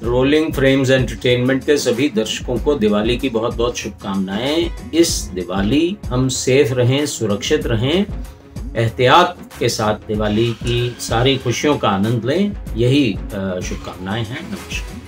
Rolling frames entertainment के सभी दर्शकों को दिवाली की बहुत बहुत शुभकामनाएं। इस दिवाली हम सेफ रहें, सुरक्षित रहें, एहतियात के साथ दिवाली की सारी खुशियों का आनंद लें। यही शुभकामनाएं हैं। नमस्कार।